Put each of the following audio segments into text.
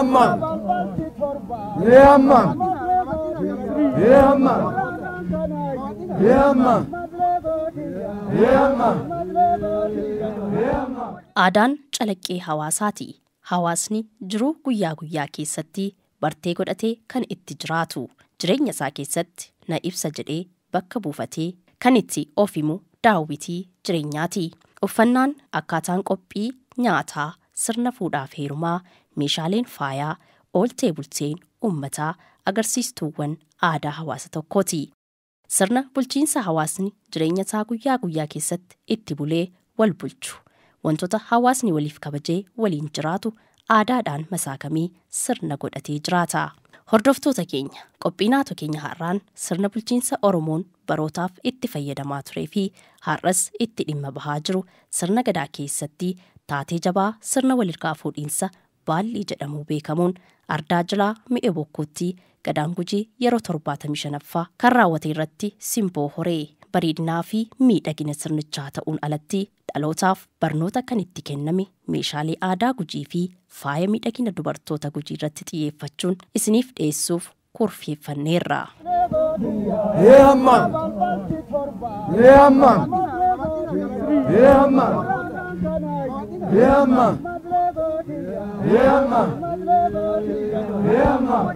Yamma, Yamma, Yamma, Yamma, Yamma, Yamma. Aadaan calaqqee hawaasaati. Hawaasni jiruu guyyaa guyyaa keessatti bartee godhatee kan itti jiraatu. Jireenya isaa keessatti na ibsa jedhee bakka buufatee kan itti of himu daawwitii jireenyaati. Uffannaan, akkaataan qophii nyaataa, sirna fuudhaaf heerumaa, meeshaaleen faayaa, ooltee bulteen uummataa agarsiistuuwwan aadaa hawaasa tokkooti. Sirna bulchiinsa hawaasni jireenya isaa guyyaa guyyaa keessatti itti bulee wal bulchu. Wantoota hawaasni waliif kabajee waliin jiraatu aadaadhaan masaakamee sirna godhatee jiraata. Hordoftoota keenya, qophiinaatu keenya har'aan sirna bulchiinsa Oromoon barootaaf itti fayyadamaa turee fi har'as itti dhimma bahaa jiru sirna gadaa keessatti taatee jabaa sirna walirraa fuudhiinsa baallii jedhamuu beekamuun ardaa jilaa mi'e bokkuutti gadaan Gujii yeroo 75ffaa kan raawwate irratti simboo horee bareedinaa fi miidhagina sirnichaa ta'uun alatti dhalootaaf barnoota kan itti kenname meeshaalee aadaa Gujii fi faaya miidhagina dubartoota Gujii irratti xiyyeeffachuun isiniif dhiyeessuuf kurfeeffanneerra. Yamma, Yamma, Yamma, Yamma, Yamma, Yamma.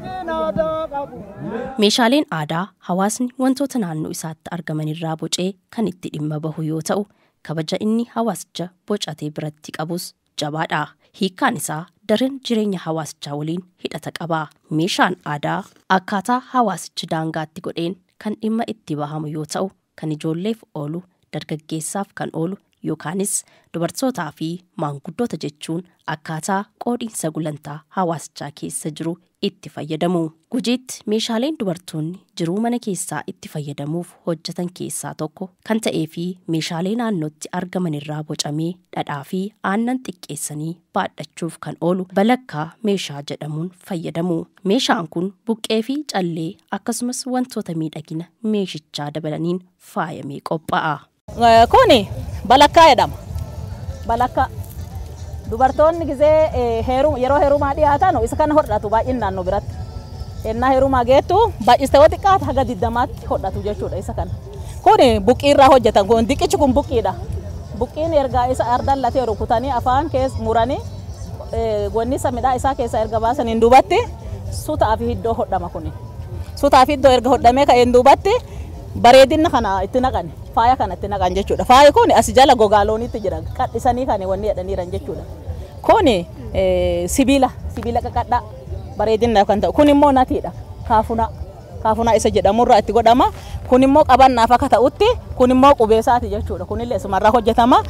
Meeshaaleen aadaa hawaasni wantoota naannoo isaatti argaman irraa bocee kan itti dhimma bahu yoo ta'u, kabaja inni hawaasicha bocatee biratti qabus jabaadha. Hiikkaan isaa dareen jireenya hawaasichaa waliin hidhata qaba. Meeshaan aadaa akkaataa hawaasichi daangaatti godheen kan dhimma itti bahamu yoo ta'u, kan ijoolleef oolu, dargaggeessaaf kan oolu yookaanis dubartootaa fi maanguddoota jechuun akkaataa qoodiinsa gulantaa hawaasichaa keessa jiru itti fayyadamu. Gujiitti meeshaaleen dubartoonni jiruu mana keessaa itti fayyadamuuf hojjetan keessaa tokko kan ta'ee fi meeshaalee naannootti argaman irraa bocamee dhadhaa fi aannan xiqqeessanii baadhachuuf kan oolu balakkaa meeshaa jedhamuun fayyadamu. Meeshaan kun buqqee fi callee akkasumas wantoota miidhagina meeshichaa dabalaniin faayamee qophaa'a. Kuni balakkaa jedhama. Balakkaa. Dubartoonni gizee yeroo heerumaa dhiyaatan isa kana hodhatu baay'inaan nu biratti. Ennaa heerumaa geettu baay'iste yoo xiqqaate haga 20tti hodhatu jechuudha isa kana. Kuni buqqii hojjetan kun diqichi kun buqqiidha. Buqqiin ergaa isa ardan latee rukutanii afaan keessa muranii gonnisa midhaa isaa keessa erga baasaniin duubatti sutaa fi hiddoo hodhama kuni. Sutaa fi hiddoo erga hodhamee ka'een duubatti bareedina kana itti naqan. Faaya kana itti naqan jechuudha. Faaya kun as jala gogaa looniitti jira. Qadhisanii kan wanni jedhaniiran jechuudha. Kuni sibiila qaqadhaa bareedinaaf kan ta'u. Kun immoo natiidha. Kaafunaa isa jedhamurraa itti godhama. Kun immoo qabannaaf akka ta'utti kun immoo qubeessaati jechuudha. Kunillee isumarraa hojjetama.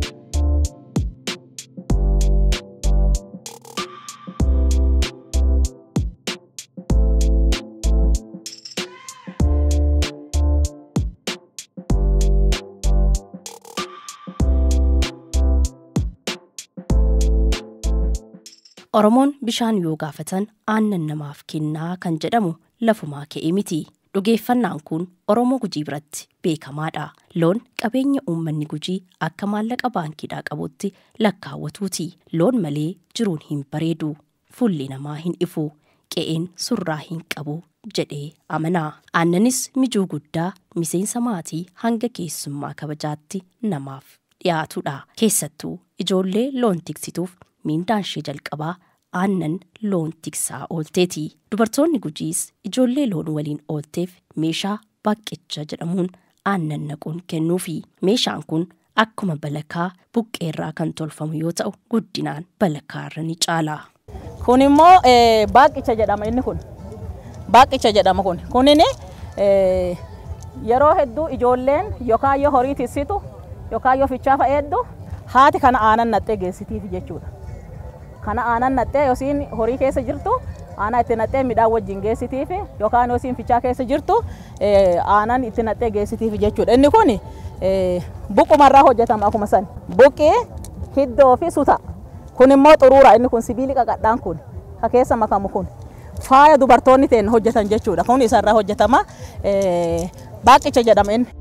Oromoon bishaan yoo gaafatan aannan namaaf kennaa kan jedhamu lafumaa ka'ee miti. Dhugeeffannaan kun Oromoo Gujii biratti beekamaadha. Loon qabeenya uummanni Gujii akka maallaqa baankiidhaa qabutti lakkaawwatuuti. Loon malee jiruun hin bareedu, fuulli namaa hin ifu, qe'een surraa hin qabu jedhee amanaa. Aannanis mijuu guddaa miseensa maatii hanga keessummaa kabajaatti namaaf dhiyaatudha. Keessattuu ijoollee loon tiksituuf miindaan ishee jalqabaa aannan loon tiksaa oolteeti. Dubartoonni Gujiis ijoollee loon waliin oolteef meeshaa baqqicha jedhamuun aannan naquun kennuufi. Meeshaan kun akkuma balakaa buqqeerraa kan tolfamu yoo ta'u guddinaan balakaarra ni caala. Kun immoo baqqicha jedhama inni kun. Baqqicha jedhama kun. Kunini yeroo hedduu ijoolleen yookaan yoo horii tiksitu yookaan yoo fichaafa hedduu haati kana aannan naxxee geessitiif jechuudha. Kana aannan naxxee yookiin horii keessa jirtu aanaa itti naxxee midhaan wajjin geessitiif yookaan yookiin fichaa keessa jirtu aannan itti naxxee geessitiif jechuudha. Inni kun buqqumarraa hojjetama akkuma san. Buqqii, hiddoo fi suta. Kun immoo xuruura inni kun sibiili qaqadhaan kun ka keessa makamu kun faaya dubartoonni ta'een hojjetan jechuudha. Kun isarraa hojjetama. Baqqicha jedhama inni.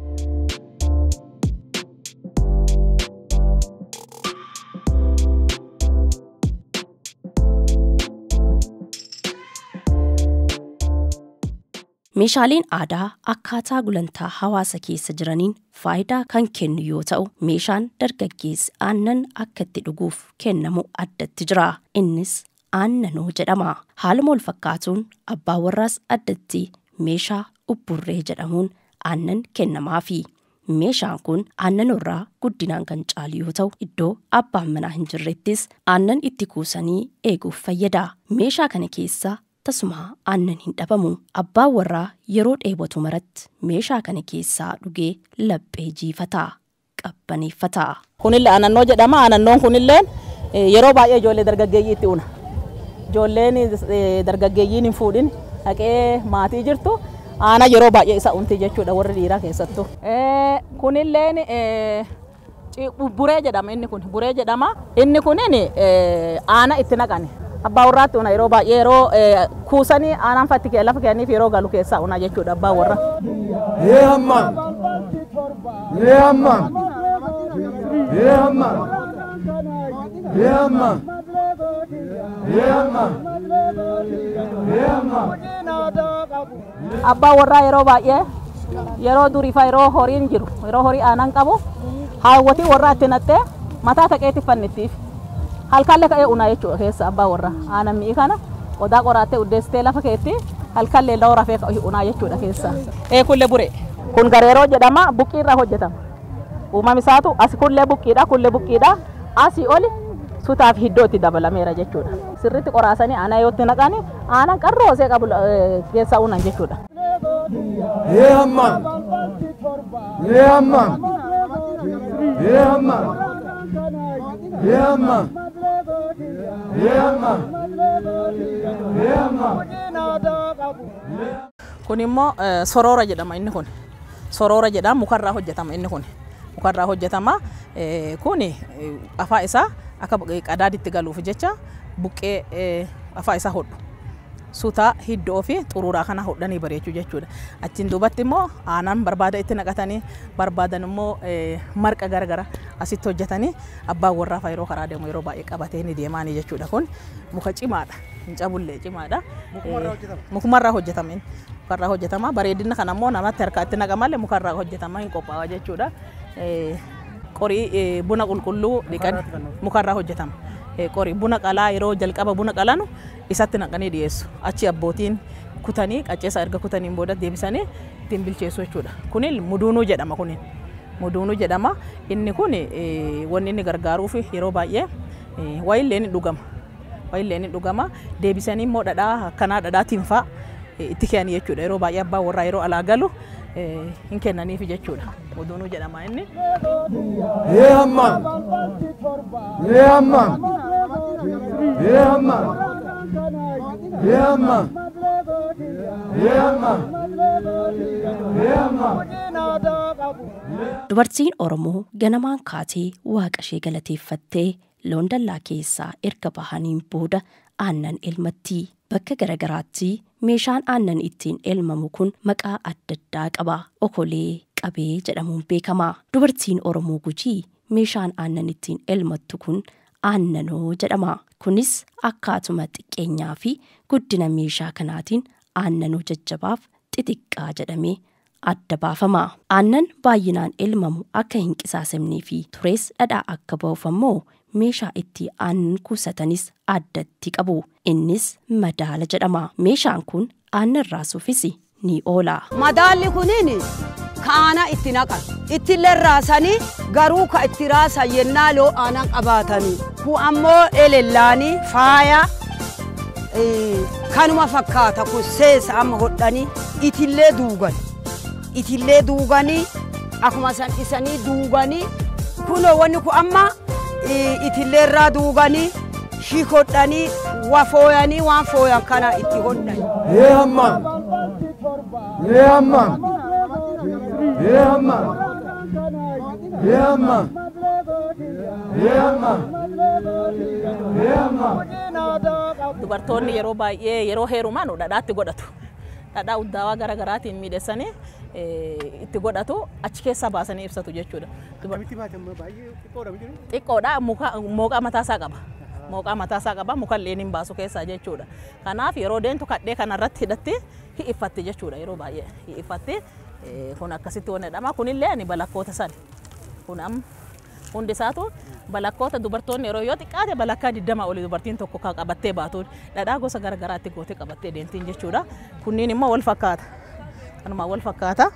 Meeshaaleen aadaa akkaataa gulantaa hawaasa keessa jiraniin faayidaa kan kennu yoo ta'u, meeshaan dargaggeessi aannan akka itti dhuguuf kennamu addatti jira. Innis aannanoo jedhama. Haaluma wal fakkaatuun abbaan warraas addatti meeshaa ubburree jedhamuun aannan kennamaafi. Meeshaan kun aannanoorraa guddinaan kan caalu yoo ta'u, iddoo abbaan manaa hin jirrettis aannan itti kuusanii eeguuf fayyada. Meeshaa kana keessa tasuma aannan hin dhabamu. Abbaan warraa yeroo dheebotu maratti meeshaa kana keessaa dhugee laphee jiifata, qabbaneeffata. Kunillee aannanoo jedhama. Aanannoon kunillee yeroo baay'ee ijoollee dargaggeeyyii itti una. Ijoolleen dargaggeeyyiin hin fuudhin dhaqee maatii jirtu aanaa yeroo baay'ee isa unti jechuudha warri dhiiraa keessattuu. Kunilleen buree jedhama. Inni kun buree jedhama. Inni kunin aanaa itti naqani. Abbaa warraatti una yeroo baay'ee yeroo kuusanii aanaan fatti lafa kenniif yeroo galu keessaa una jechuudha abbaa warra. Abbaa warraa yeroo baay'ee yeroo duriifaa yeroo horiin jiru yeroo horii aanan qabu haawwatii warraa itti nattee mataa taqeetti fannittiif halkallee ka'ee una jechuudha keessa abbaa warraa aanan mi'i kana odaa qoraattee uddeessitee lafa keetti halkallee la'oo rafee una jechuudha keessa. Kullee buree kun gareeroo jedhama. Buqqii hojjetama. Uumama isaatu as kullee buqqiidha asii oli sutaaf hiddoo itti dabalameera jechuudha. Sirriitti qoraasanii aanaa yoo itti naqani aanan qarroosee qabu keessaa unan jechuudha. Kun immoo soroora jedhama. Inni kun soroora jedhama. Mukarraa hojjetama. Inni kun mukarraa hojjetama. Kuni afaa isaa akka qadaaditti galuuf jecha buqqee afaa isaa hodhu. Sutaa hiddoo fi xuruuraa kana hodhanii bareechuu jechuudha. Achiin duubatti immoo aanan barbaada itti naqatanii barbaadan immoo marqa garagara asitti hojjetanii abbaan warraa yeroo karaa deemu yeroo baay'ee qabatee ni deemaanii jechuudha. Kun muka cimaadha. Hin cabullee cimaadha. Mukumarraa hojjetama. Mukarraa hojjetama. Bareedina kana immoo namatti harkaa itti naqamallee mukarraa hojjetama hin qophaa'a jechuudha. Qorii buna qulqulluu dhiqan mukarraa hojjetama. Qorii buna qalaa yeroo jalqaba buna qalanu isatti naqanii dhiyeessu. Achi abbootiin kutanii qacceessa erga kutaniin booda deebisanii ittiin bilcheessu jechuudha. Kunin muduunuu jedhama. Kunin muduunuu jedhama. Inni kun wanni inni gargaaruuf yeroo baay'ee wayillee ni dhugama. Wayillee ni dhugama. Deebisanii immoo dhadhaa akkanaa dhadhaatiin fa'aa itti kennanii jechuudha. Yeroo baay'ee abbaan warraa yeroo alaa galu hin kennaniif jechuudha. Muduunuu jedhama inni. Dubartiin Oromoo ganamaan kaatee waaqa ishee galateeffattee loon dallaa keessaa erga bahaniin booda aannan elmatti. Bakka garagaraatti meeshaan aannan ittiin elmamu kun maqaa adda addaa qaba. Okolee, qabee jedhamuun beekama. Dubartiin Oromoo Gujii meeshaan aannan ittiin elmattu kun aannanoo jedhama. Kunis akkaatuma xiqqeenyaa fi guddina meeshaa kanaatiin aannanoo jajjabaaf xixiqqaa jedhamee adda baafama. Aannan baay'inaan elmamu akka hin qisaasamnee fi turees dhadhaa akka ba'uuf ammoo meeshaa itti aannan kuusatanis addatti qabu. Innis madaala jedhama. Meeshaan kun aannan raasuufis ni oola. Madaalli kunin kaana itti naqan. Ittillee raasanii garuu ka itti raasan yennaa loo aanan qabaatanii. Kun ammoo elellaanii faaya kanuma fakkaata kun seesa amma hodhanii itillee duugan. Itillee duuganii akkuma san isanii duuganii kunoo wanni kun amma itillee irraa duuganii shi hodhanii wafooyanii waan fooyan kana itti hodhan. Dubartoonni yeroo baay'ee yeroo heerumaan dhadhaatti godhatu. Dhadhaa uddaawaa garagaraatiin miidhessanii itti godhatu achi keessa baasanii ibsatu jechuudha. Xiqqoodha mooqaa mataasaa qaba. mooqaa mataasaa qaba mukallee hin baasu keessaa jechuudha. Kanaaf yeroo deentu kadhee kanarratti hidhatte hi'iffatte jechuudha yeroo baay'ee hi'iffatte kun akkasitti waan jedhama. Kunillee ani balakkoota sani kun am hundi isaatu balakkoota dubartoonni yeroo yoo xiqqaate balakkaa 20 olii dubartiin tokko qabattee baatuun dhadhaa gosa garagaraatti gootee qabattee deemtiin jechuudha. Kunniin immoo wal fakkaata. Kanuma wal fakkaata.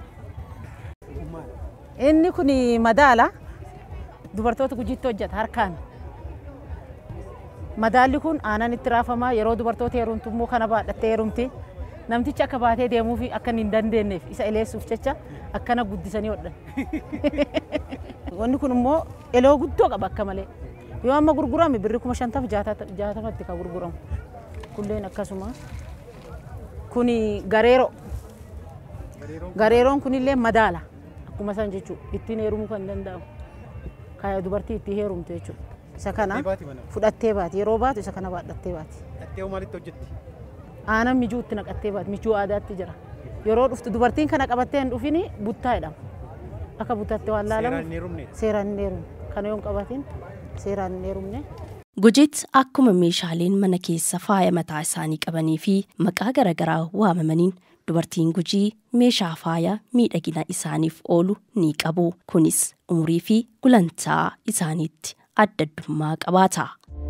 Inni kun madaala dubartoota Gujiitti hojjeta harkaan. Madaalli kun aanan itti raafamaa yeroo dubartoota heerumtu immoo kana baadhattee heerumti. Namtichi akka baatee deemuu fi akka hin dandeenyeef isa eleessuuf jecha akkana guddisanii hodhan. Wanni kun immoo eloo guddoo qaba akka malee. Yoo amma gurgurame birri 560 ka gurguramu. Kulleen akkasuma. Kuni gareeroo. Gareeroon kunillee madaala. Akkuma san jechuudha. Ittiin heerumuu kan danda'amu. Kaya dubartii itti heerumtu jechuudha. Isa kana fudhattee baati. Yeroo baatu isa kana baadhattee baati. Dhattee maalitti hojjetti? Aanan mijuu itti naqattee baati. Mijuu aadaatti jira. Yeroo dhuftu dubartiin kana qabattee hin dhufini buttaa jedhama. Akka buttaatti waan laalamu. Seeraan hin heerumne. Seeraan hin heerumne. Kana yoon qabatin seeraan hin heerumne. Gujiitti akkuma meeshaaleen mana keessa faaya mataa isaanii qabanii fi maqaa garagaraa waamamaniin dubartiin Gujii meeshaa faaya miidhagina isaaniif oolu ni qabu. Kunis umurii fi gulantaa isaaniitti adda addummaa qabaata.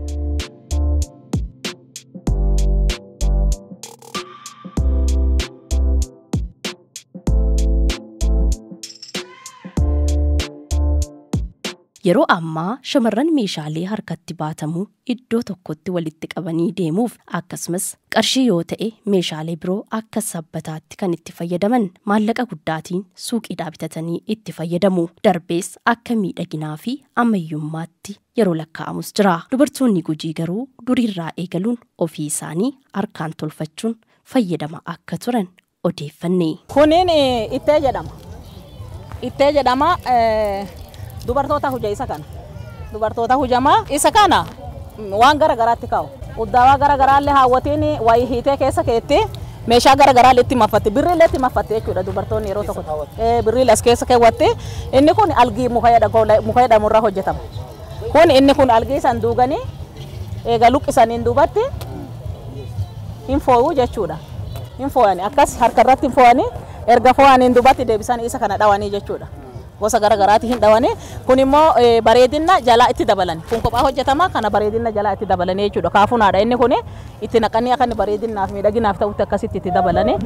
Yeroo ammaa shamarran meeshaalee harkatti baatamu iddoo tokkotti walitti qabanii deemuuf akkasumas qarshii yoo ta'e meeshaalee biroo akka sabbataatti kan itti fayyadaman maallaqa guddaatiin suuqiidhaa bitatanii itti fayyadamu. Darbees akka miidhaginaa fi ammayyummaatti yeroo lakkaa'amus jira. Dubartoonni Gujii garuu duriirraa eegaluun ofii isaanii harkaan tolfachuun fayyadama akka turan odeeffanne. Kuniin ittee jedhama. Ittee jedhama. Dubartoota hojii isa kana. Dubartoota hujamaa isa kana waan garagaraatti kaa'u. Uddaawaa garagaraallee haawwatiin wayii hiitee keessa keetti meeshaa garagaraallee itti maffatte birriillee itti maffatte jechuudha dubartoonni yeroo tokko. Birriillee as keessa keewwatte inni kun algii muka jedhamurraa hojjetama. Kun inni kun algii san duuganii eega luqqisaniin duubatti hin foo'uu jechuudha. Hin foo'anii akkas harkarratti hin foo'anii erga foo'aniin duubatti deebisanii isa kana dhawanii jechuudha. Gosa garagaraatti hin dhawanii kun immoo bareedina jalaa itti dabalani. Kun kophaa hojjetama kana bareedina jalaa itti dabalanii jechuudha. Kaafunaadha inni kun itti naqanii akka inni bareedinaaf miidhaginaaf ta'utti akkasitti itti dabalanii.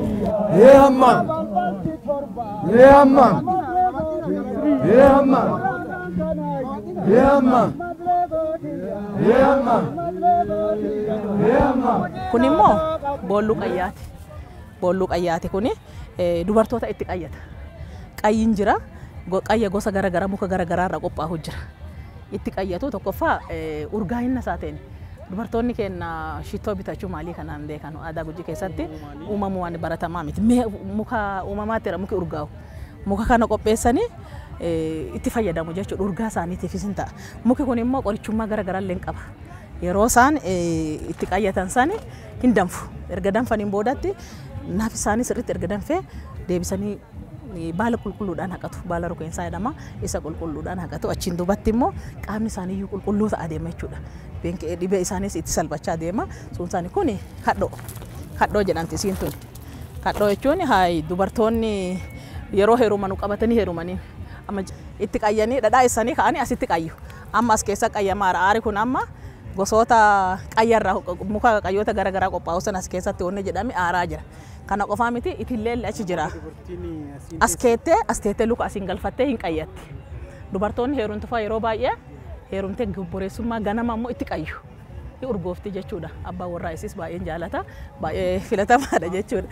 Kun immoo boolluu qayyaati. Boolluu qayyaati kun dubartoota itti qayyata. Qayyiin jira. Qayya gosa garagaraa muka garagaraa irraa qophaa'u jira. Itti qayyatu tokkoffaa urgaa'inna isaa ta'een dubartoonni keenya shittoo bitachuu maalii kanaan beekan aadaa Gujii keessatti uumamu waan baratamaa miti. Muka uumamaatti muki urgaa'u. Muka kana qopheessanii itti fayyadamu jechuudha. Urgaa isaaniitiifis hin ta'a. Muki kun immoo qorichummaa garagaraa illee qaba. Yeroo isaan itti qayyatan isaanii hin danfu. Erga danfaniin boodatti naaf isaanii sirriitti erga danfee deebisanii baala qulqulluudhaan haqatu. Baala rukeensaa jedhama. Isa qulqulluudhaan haqatu. Achiin duubatti immoo qaamni isaanii iyyuu qulqulluu ta'aa deema jechuudha. Dhibee isaaniis itti salphachaa deema. Sun isaanii kun kadhoo. Kadhoo jedhamti isiin tun. Kadhoo jechuun dubartoonni yeroo heeruman qabatanii heerumanii amma itti qayyanii dhadhaa isaanii ka'anii asitti qayyu. Amma as keessa qayyamaara. Aari kun amma gosoota qayyarraa muka qayyoota garagaraa qophaa'u san as keessatti wanni jedhame aaraa jira. Kana qofaa miti itillee achi jira. As keettee luka asiin galfattee hin qayyatti. Dubartoonni heerumtu fa'a yeroo baay'ee heerumtee gubboreessummaa ganama immoo itti qayyu. Ni urgoofti jechuudha. Abbaan warraa isis baay'een jaalata. Baay'ee filatamaadha jechuudha.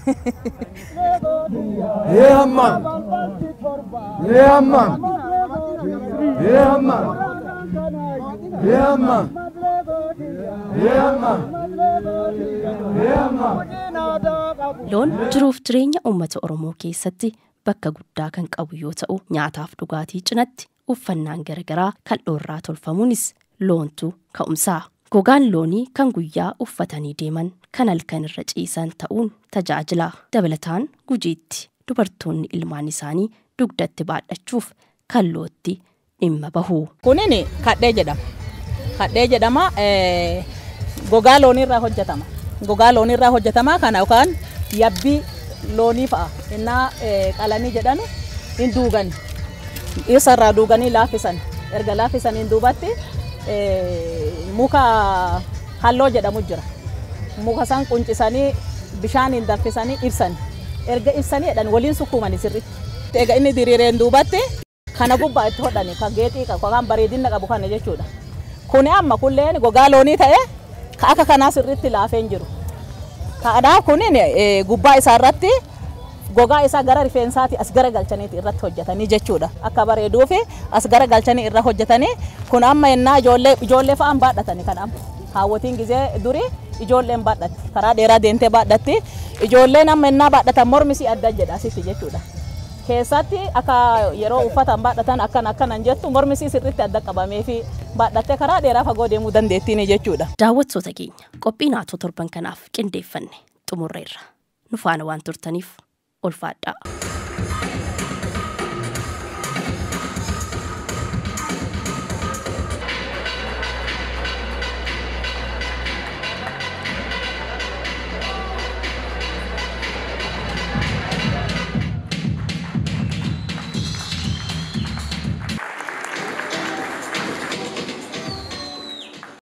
Loon jiruuf jireenya uummata Oromoo keessatti bakka guddaa kan qabu yoo ta'u nyaataaf dhugaatii cinatti uffannaan garagaraa kal'oorraa tolfamuunis loontu ka'umsaa. Gogaan loonii kan guyyaa uffatanii deeman kan halkan irra ciisan ta'uun tajaajila. Dabalataan Gujiitti dubartoonni ilmaan isaanii dugdatti baadhachuuf kallootti dhimma bahu. Kunin kadhee jedhama. Hadhee jedhama gogaa loonii irraa hojjetama. Gogaa loonii irraa hojjetama kana yookaan yabbii loonii fa'a. Innaa qalanii jedhanu hin duugan. Isarraa duuganii laaffisan. Erga laaffisaniin duubatti muka halloo jedhamu jira. Muka san quncisanii bishaaniin danfisanii ibsan. Erga ibsanii jedhan waliin sukkuumanii sirriitti. Egaa inni diriireen duubatti kana gubbaa itti hodhani kan geexii qabu kan bareedina qabu kana jechuudha. Kuni amma kulleen gogaa loonii ta'ee akka kanaa sirriitti laafee hin jiru. Kanaaf kunin gubbaa isaa irratti gogaa isaa gara rifeensaati as gara galchaniiti irratti hojjetanii jechuudha. Akka bareeduufi as gara galchanii irra hojjetanii kun amma ennaa ijoollee fa'aan baadhatani kan amma haawwatiin gizee durii ijoolleen baadhatti karaa dheeraa deemtee baadhatti ijoolleen amma ennaa baadhatan mormisi adda jedha asitti jechuudha. Keessatti akka yeroo uffatan baadhatan akkanan jettu mormisi sirriitti adda qabamee fi baadhattee karaa dheeraa fagoo deemuu dandeettiin jechuudha. Daawwattoota keenya qophii naatoo torban kanaaf qindeeffanne xumurreerra. Nu faana waan turtaniif ulfaadhaa.